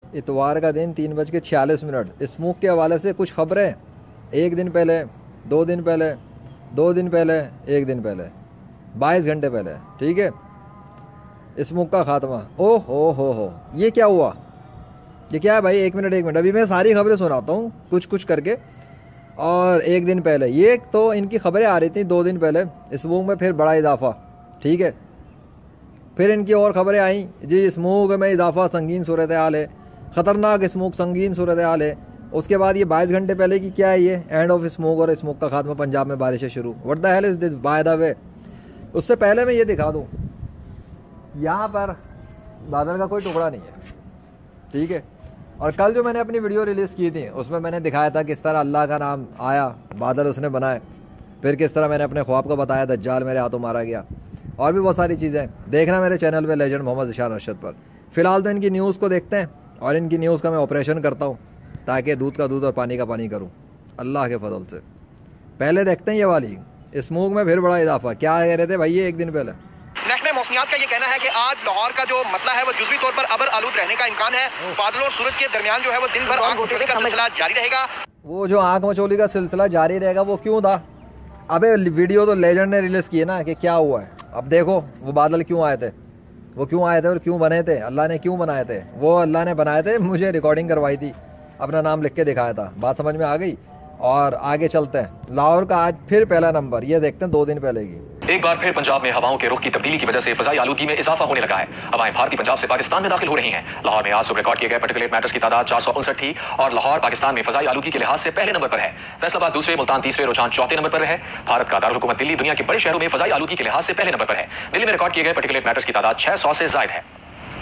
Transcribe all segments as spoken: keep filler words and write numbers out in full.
इतवार का दिन तीन बज के छियालीस मिनट स्मोक के हवाले से कुछ खबरें। एक दिन पहले, दो दिन पहले, दो दिन पहले, एक दिन पहले, बाईस घंटे पहले, ठीक है। स्मोक का खात्मा। ओ हो हो हो ये क्या हुआ? ये क्या है भाई? एक मिनट एक मिनट अभी मैं सारी खबरें सुनाता हूँ कुछ कुछ करके। और एक दिन पहले ये तो इनकी खबरें आ रही थी, दो दिन पहले स्मोक में फिर बड़ा इजाफा, ठीक है। फिर इनकी और खबरें आई जी, स्मोक में इजाफा संगीन सूरत हाल है, ख़तरनाक स्मोक संगीन सूरत हाल है। उसके बाद ये बाईस घंटे पहले की क्या है, ये एंड ऑफ स्मोक और स्मोक का खात्मा, पंजाब में बारिशें शुरू। What the hell is this by the way. उससे पहले मैं ये दिखा दूँ, यहाँ पर बादल का कोई टुकड़ा नहीं है, ठीक है। और कल जो मैंने अपनी वीडियो रिलीज़ की थी उसमें मैंने दिखाया था किस तरह अल्लाह का नाम आया, बादल उसने बनाए, फिर किस तरह मैंने अपने ख्वाब को बताया दज्जाल मेरे हाथों मारा गया, और भी बहुत सारी चीज़ें देखना मेरे चैनल पे लेजेंड मोहम्मद ज़िशान अरशद पर। फ़िलहाल तो इनकी न्यूज़ को देखते हैं और इनकी न्यूज़ का मैं ऑपरेशन करता हूँ ताकि दूध का दूध और पानी का पानी करूँ अल्लाह के फजल से। पहले देखते हैं ये वाली स्मोक में फिर बड़ा इजाफा। क्या कह रहे थे भाई ये एक दिन पहले? महकमे मौसमियात का ये कहना है कि आज लाहौर का जो मतला है वो जुज़वी तौर पर अबर आलूद रहने का इम्कान है। बादलों और सूरज के दरमियान जो है वो दिन भर आंख मचोली का सिलसिला जारी रहेगा। वो जो आंख मचोली का सिलसिला जारी रहेगा वो क्यों था? अबे वीडियो तो लेजेंड ने रिलीज़ की है ना कि क्या हुआ है। अब देखो वो बादल क्यों आए थे, वो क्यों आए थे और क्यों बने थे, अल्लाह ने क्यों बनाए थे। वो अल्लाह ने बनाए थे, मुझे रिकॉर्डिंग करवाई थी, अपना नाम लिख के दिखाया था, बात समझ में आ गई। और आगे चलते हैं। लाहौर का आज फिर पहला नंबर, ये देखते हैं दो दिन पहले की। एक बार फिर पंजाब में हवाओं के रुख की तब्दीली की वजह से फजाई आलूगी में इजाफा होने लगा है। हवाएं भारतीय पंजाब से पाकिस्तान में दाखिल हो रही हैं। लाहौर में आज सुबह रिकॉर्ड किए गए पार्टिकुलेट मैटर्स की तादाद चार सौ उनसठ थी और लाहौर पाकिस्तान में फजाई आलूगी के लिहाज से पहले नंबर पर है। फैसलाबाद दूसरे, मुल्तान तीसरे, रुझान चौथे नंबर पर है। भारत का दारुल हुकूमत दिल्ली दुनिया के बड़े शहरों में फजाई आलूगी के लिहाज से पहले नंबर पर है। दिल्ली में रिकॉर्ड किए गए पार्टिकुलेट मैटर्स की तादाद छह सौ से ज्यादा है।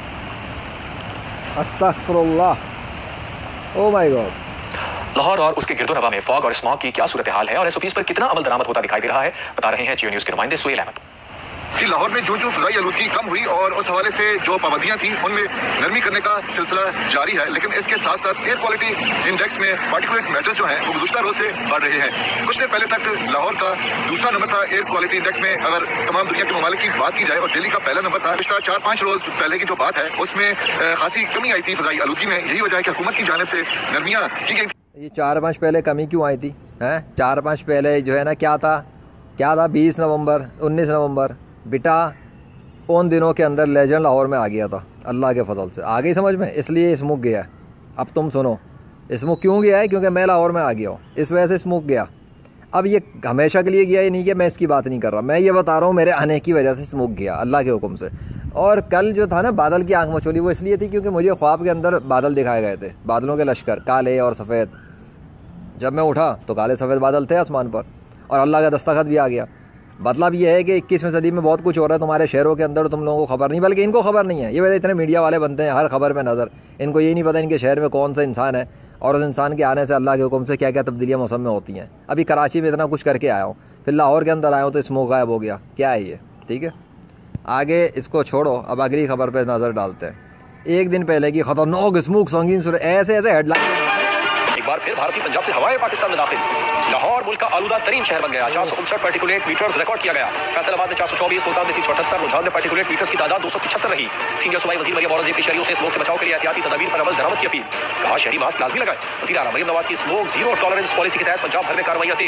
अस्तगफुरुल्लाह, ओह माय गॉड। लाहौर और उसके गिरदोनवा में फॉग और स्मॉग की क्या सूरत हाल है और एसओपीज पर कितना अमल दरामद होता दिखाई दे रहा है, बता रहे हैं जियो न्यूज के नुमाइंदे सुहेल अहमद। कि लाहौर में जो जो फजाई आलूगी कम हुई और उस हवाले से जो पाबंदियां थी उनमें नरमी करने का सिलसिला जारी है, लेकिन इसके साथ साथ एयर क्वालिटी इंडेक्स में पार्टिकुलेट मैटर्स जो हैं वो गुज़श्ता रोज से बढ़ रहे हैं। कुछ देर पहले तक लाहौर का दूसरा नंबर था एयर क्वालिटी इंडेक्स में, अगर तमाम दुनिया के ममालिक की बात की जाए, और दिल्ली का पहला नंबर था। पिछला चार पाँच रोज पहले की जो बात है उसमें खासी कमी आई थी फजाई आलूगी में। यही वजह है कि हुकूमत की जानिब से नरमियाँ की गई। ये चार पाँच पहले कमी क्यों आई थी? हैं चार पाँच पहले जो है ना क्या था, क्या था बीस नवंबर उन्नीस नवंबर बेटा उन दिनों के अंदर लेजेंड लाहौर में आ गया था, अल्लाह के फजल से आ गई समझ में, इसलिए स्मोक गया। अब तुम सुनो स्मोक क्यों गया है, क्योंकि मैं लाहौर में आ गया हूँ, इस वजह से स्मोक गया। अब ये हमेशा के लिए गया ही नहीं कि मैं इसकी बात नहीं कर रहा, मैं ये बता रहा हूँ मेरे आने की वजह से स्मोक गया अल्लाह के हुक्म से। और कल जो था ना बादल की आंख मचोली, वो इसलिए थी क्योंकि मुझे ख्वाब के अंदर बादल दिखाए गए थे, बादलों के लश्कर काले और सफ़ेद। जब मैं उठा तो काले सफ़ेद बादल थे आसमान पर और अल्लाह का दस्तखत भी आ गया। मतलब ये है कि इक्कीसवीं सदी में बहुत कुछ हो रहा है तुम्हारे शहरों के अंदर, तुम लोगों को खबर नहीं, बल्कि इनको खबर नहीं है। ये वजह इतने मीडिया वाले बनते हैं हर खबर में नज़र, इनको ये नहीं पता इनके शहर में कौन सा इंसान है और उस इंसान के आने से अल्लाह के हुक्म से क्या क्या तब्दीलियाँ मौसम में होती हैं। अभी कराची में इतना कुछ करके आया हूँ, फिर लाहौर के अंदर आया हूँ तो स्मोक गायब हो गया। क्या है ये? ठीक है, आगे इसको छोड़ो, अब अगली खबर पर नज़र डालते हैं। एक दिन पहले की खतरनाक स्मोक संगीन सूरत, ऐसे ऐसे हेडलाइन। एक बार फिर भारतीय पंजाब से हवाएं पाकिस्तान में दाखिल। लाहौर मुल्क का आलूदा तरीन शहर बन गया। चार सौ उनसठ पार्टिकुलेट मीटर्स रिकॉर्ड किया गया। फैसलाबाद में चार सौ चौबीस, मुल्तान में तीन सौ अठहत्तर, रुझान में पार्टिकुलेट मीटर्स की तादाद दो सौ पचहत्तर रही। सीनियर सूबाई वजीर मरियम औरंगजेब के शहरियों से स्मोक से बचाव के लिए एहतियाती तदाबीर पर अमल दरामद की अपील। कहा शहरी मास्क लाजमी लगाए। वजीर आला मरियम नवाज की स्मोक जीरो टॉलरेंस पॉलिसी के तहत पंजाब भर में कार्रवाइयां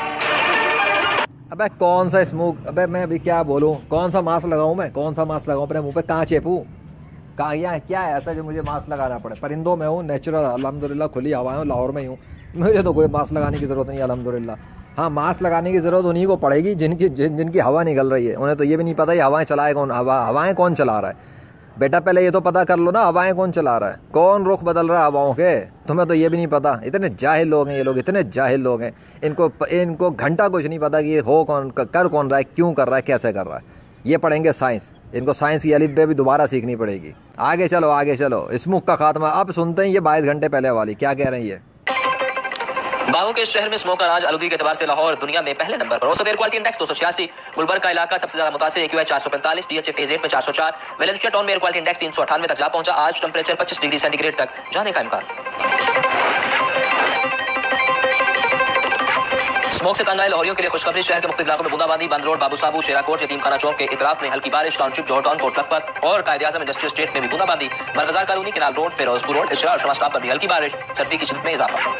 तेज। अबे कौन सा स्मोक, अबे मैं अभी क्या बोलूँ, कौन सा मास्क लगाऊँ मैं, कौन सा मास्क लगाऊँ अपने मुँह पे, कहाँ चेपूँ, कहाँ क्या है, क्या है ऐसा जो मुझे मास्क लगाना पड़े? परिंदों में हूँ, नेचुरल अल्हम्दुलिल्लाह, खुली हवाएं हूँ, लाहौर में ही हूँ, मुझे तो कोई मास्क लगाने की ज़रूरत नहीं है अल्हम्दुलिल्लाह। हाँ, मास्क लगाने की ज़रूरत उन्हीं को पड़ेगी जिनकी जिन जिनकी हवा निकल रही है। उन्हें तो ये भी नहीं पता ये हवाएं चलाए कौन, हवा हवाएं कौन चला रहा है। बेटा पहले ये तो पता कर लो ना हवाएं कौन चला रहा है, कौन रुख बदल रहा है हवाओं के, तुम्हें तो ये भी नहीं पता। इतने जाहिल लोग हैं ये लोग, इतने जाहिल लोग हैं, इनको इनको घंटा कुछ नहीं पता कि ये हो कौन, कर कौन रहा है, क्यों कर रहा है, कैसे कर रहा है। ये पढ़ेंगे साइंस, इनको साइंस की अलिफ बे भी दोबारा सीखनी पड़ेगी। आगे चलो आगे चलो, स्मोक का खात्मा अब सुनते हैं ये बाईस घंटे पहले वाली क्या कह रही है। बाहू के शहर में स्मोक का राज, आलूगी के एतबार से लाहौर दुनिया में पहले नंबर पर। औसत एयर क्वालिटी इंडेक्स दो सौ छियासी, गुलबर्ग का इलाका सबसे ज्यादा मुतासिर, एक्यूआई चार सौ पैंतालीस, डीएचए फेज एट में चार सौ चार, वेलेंशिया टाउन में एयर क्वालिटी इंडेक्स तीन सौ अठानवे तक जा पहुंचा। आज टेंपरेचर पच्चीस डिग्री सेंटीग्रेड तक जाने का इम्कान। स्मोक से तंग आए लाहौरियों के लिए खुशखबरी। शहर के मुख्तलिफ इलाकों में बूंदाबांदी। बंद रोड, बाबू साबू, शेराकोट, यतीम खाना चौक के इतराफ में हल्की बारिश। टाउनशिप, जौहर टाउन, कोट लखपत और कायदे आजम इंडस्ट्रियल स्टेट में भी बूंदाबांदी। Marghzar colony, canal road, Ferozepur road, Ichhra और शमा स्टॉप पर भी हल्की बारिश। सर्दी की शिद्दत में इजाफा।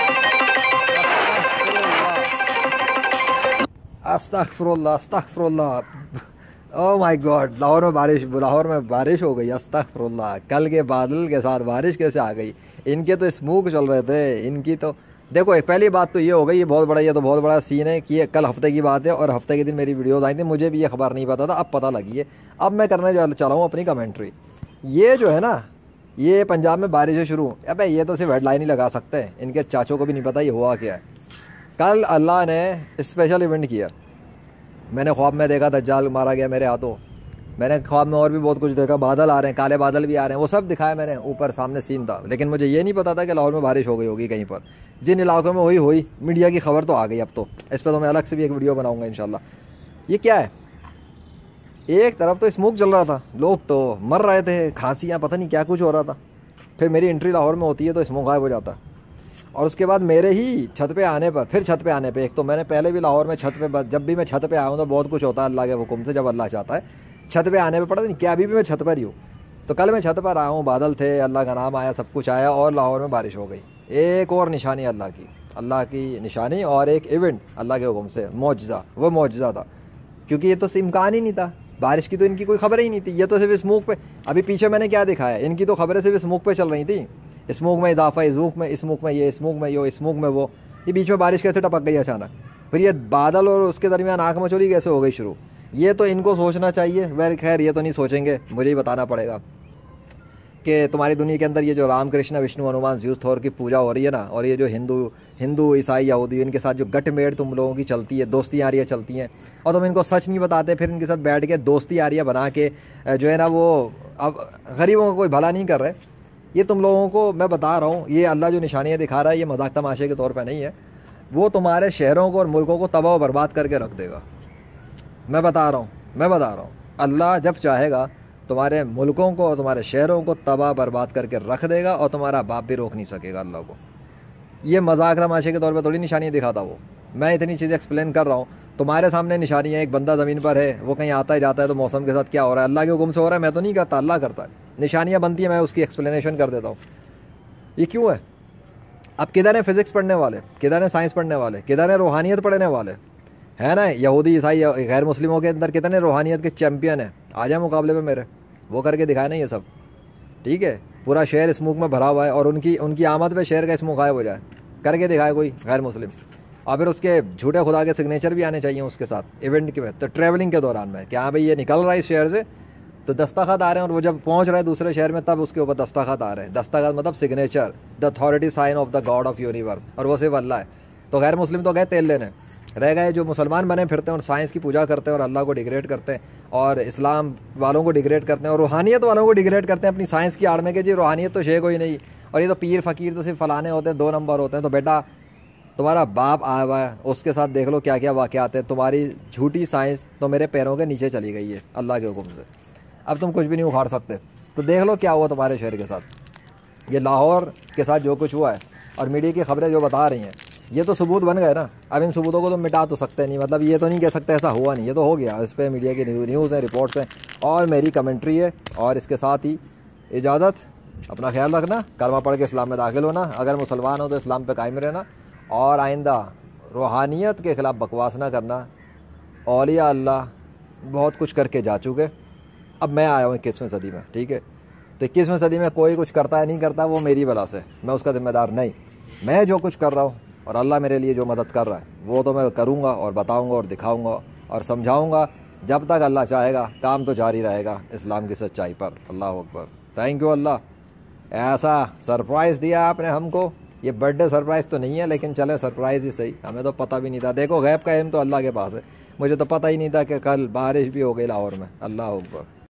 अस्तगफुरुल्लाह, अस्तगफुरुल्लाह। ओह माय गॉड, लाहौर में बारिश लाहौर में बारिश हो गई। अस्तगफुरुल्लाह, कल के बादल के साथ बारिश कैसे आ गई। इनके तो स्मोक चल रहे थे, इनकी तो देखो। एक पहली बात तो ये हो गई, ये बहुत बड़ा ये तो बहुत बड़ा सीन है कि ये कल हफ्ते की बात है और हफ्ते के दिन मेरी वीडियोस आई थी, मुझे भी ये खबर नहीं पता था, अब पता लगी है। अब मैं करने चला हूँ अपनी कमेंट्री। ये जो है ना, ये पंजाब में बारिशें शुरू। अबे ये तो सिर्फ हेडलाइन ही लगा सकते हैं, इनके चाचों को भी नहीं पता ये हुआ क्या है। कल अल्लाह ने स्पेशल इवेंट किया। मैंने ख्वाब में देखा दज्जाल मारा गया मेरे हाथों। मैंने ख्वाब में और भी बहुत कुछ देखा, बादल आ रहे हैं, काले बादल भी आ रहे हैं, वो सब दिखाया मैंने, ऊपर सामने सीन था। लेकिन मुझे ये नहीं पता था कि लाहौर में बारिश हो गई होगी कहीं पर। जिन इलाकों में हुई हुई मीडिया की खबर तो आ गई। अब तो इस पर तो मैं अलग से भी एक वीडियो बनाऊंगा इंशाल्लाह। ये क्या है, एक तरफ तो स्मोक चल रहा था, लोग तो मर रहे थे, खांसियाँ, पता नहीं क्या कुछ हो रहा था। फिर मेरी एंट्री लाहौर में होती है तो स्मोक गायब हो जाता। और उसके बाद मेरे ही छत पे आने पर, फिर छत पे आने पे, एक तो मैंने पहले भी लाहौर में छत पे, जब भी मैं छत पे आया हूँ तो बहुत कुछ होता है अल्लाह के हुक्म से, जब अल्लाह चाहता है। छत पे आने पे पता नहीं क्या, अभी भी मैं छत पर ही हूँ। तो कल मैं छत पर आया हूँ, बादल थे, अल्लाह का नाम आया, सब कुछ आया और लाहौर में बारिश हो गई। एक और निशानी अल्लाह की, अल्लाह की निशानी और एक इवेंट अल्लाह के हुक्म से, मौजज़ा। वो मौजज़ा था क्योंकि ये तो इम्कान ही नहीं था, बारिश की तो इनकी कोई खबर ही नहीं थी। ये तो सिर्फ स्मोक पे, अभी पीछे मैंने क्या दिखाया, इनकी तो खबरें सिर्फ स्मोक पे चल रही थी। स्मोक में इजाफा, स्मोक में स्मोक में ये, स्मोक में ये, स्मोक में वो। ये बीच में बारिश कैसे टपक गई अचानक, फिर ये बादल और उसके दरमियान आँख मचोली कैसे हो गई शुरू। ये तो इनको सोचना चाहिए। वैर खैर ये तो नहीं सोचेंगे, मुझे ही बताना पड़ेगा कि तुम्हारी दुनिया के अंदर ये जो राम कृष्ण विष्णु हनुमान ज़्यूस थोर की पूजा हो रही है ना, और ये जो हिंदू हिंदू ईसाई यहूदी, इनके साथ जो गटमेड़ तुम लोगों की चलती है, दोस्ती यारियाँ चलती हैं, और तुम इनको सच नहीं बताते, फिर इनके साथ बैठ के दोस्ती यारियाँ बना के जो है ना, वो अब गरीबों को कोई भला नहीं कर रहे। ये तुम लोगों को मैं बता रहा हूँ, ये अल्लाह जो निशानियाँ दिखा रहा है, ये मजाक तमाशे के तौर पर नहीं है। वो तुम्हारे शहरों को और मुल्कों को तबाह बर्बाद करके रख देगा। मैं बता रहा हूँ मैं बता रहा हूँ अल्लाह जब चाहेगा तुम्हारे मुल्कों को और तुम्हारे शहरों को तबाह बर्बाद करके रख देगा, और तुम्हारा बाप भी रोक नहीं सकेगा अल्लाह को। ये मजाक तमाशे के तौर पे थोड़ी निशानी दिखाता वो, मैं इतनी चीज़ें एक्सप्लेन कर रहा हूँ। तुम्हारे सामने निशानी है, एक बंदा ज़मीन पर है, वो कहीं आता है जाता है तो मौसम के साथ क्या हो रहा है, अल्लाह के हुक्म से हो रहा है, मैं तो नहीं करता, अल्लाह करता है। निशानियाँ बनती हैं, मैं उसकी एक्सप्लेनेशन कर देता हूँ। ये क्यों है। अब किधर है फिज़िक्स पढ़ने वाले, किधर है साइंस पढ़ने वाले, किधर है रूहानियत पढ़ने वाले, है ना। यहूदी ईसाई गैर मुस्लिमों के अंदर कितने रूहानियत के चैम्पियन हैं, आ जाए मुकाबले में मेरे, वो करके दिखाए ना ये सब। ठीक है, पूरा शहर स्मोक में भरा हुआ है और उनकी उनकी आमद पे शहर का स्मोक गायब हो जाए, करके दिखाए कोई गैर मुस्लिम। और फिर उसके झूठे खुदा के सिग्नेचर भी आने चाहिए उसके साथ इवेंट के, तो ट्रैवलिंग के दौरान में क्या भाई ये निकल रहा है इस शहर से, तो दस्तखत आ रहे हैं, और वो जब पहुंच रहा है दूसरे शहर में तब उसके ऊपर दस्तखत आ रहे हैं। दस्तखत मतलब signature, the authority sign of the God of universe, और वो सिर्फ अल्लाह है। तो गैर मुस्लिम तो गए तेल लेने, रह गए जो मुसलमान बने फिरते हैं और साइंस की पूजा करते हैं और अल्लाह को डिग्रेड करते हैं, और इस्लाम वालों को डिग्रेड करते हैं, और रूहानियत वालों को डिग्रेड करते हैं अपनी साइंस की आड़ में कि जी रूहानियत तो शे कोई नहीं, और ये तो पीर फ़कीर तो सिर्फ फलाने होते हैं, दो नंबर होते हैं। तो बेटा तुम्हारा बाप आया हुआ है, उसके साथ देख लो क्या क्या वाक़यात हैं। तुम्हारी झूठी साइंस तो मेरे पैरों के नीचे चली गई है अल्लाह के हुक्म से, अब तुम कुछ भी नहीं उखाड़ सकते। तो देख लो क्या हुआ तुम्हारे शहर के साथ, ये लाहौर के साथ जो कुछ हुआ है, और मीडिया की खबरें जो बता रही हैं, ये तो सबूत बन गए ना। अब इन सबूतों को तो मिटा तो सकते नहीं, मतलब ये तो नहीं कह सकते ऐसा हुआ नहीं, ये तो हो गया। इस पर मीडिया की न्यूज़ हैं, रिपोर्ट्स हैं, और मेरी कमेंट्री है। और इसके साथ ही इजाज़त, अपना ख्याल रखना, कलमा पढ़ के इस्लाम में दाखिल होना, अगर मुसलमान हो तो इस्लाम पे कायम रहना, और आइंदा रूहानियत के ख़िलाफ़ बकवास ना करना। औलिया अल्लाह बहुत कुछ करके जा चुके, अब मैं आया हूँ इक्कीसवीं सदी में। ठीक है, तो इक्कीसवीं सदी में कोई कुछ करता है नहीं करता, वो मेरी वजह से, मैं उसका ज़िम्मेदार नहीं। मैं जो कुछ कर रहा हूँ और अल्लाह मेरे लिए जो मदद कर रहा है वो तो मैं करूँगा और बताऊँगा और दिखाऊँगा और समझाऊँगा। जब तक अल्लाह चाहेगा काम तो जारी रहेगा इस्लाम की सच्चाई पर। अल्लाह अकबर। थैंक यू अल्लाह, ऐसा सरप्राइज़ दिया आपने हमको। ये बर्थडे सरप्राइज़ तो नहीं है, लेकिन चले सरप्राइज़ ही सही, हमें तो पता भी नहीं था। देखो गैब का इल्म तो अल्लाह के पास है, मुझे तो पता ही नहीं था कि कल बारिश भी हो गई लाहौर में। अल्लाह अकबर।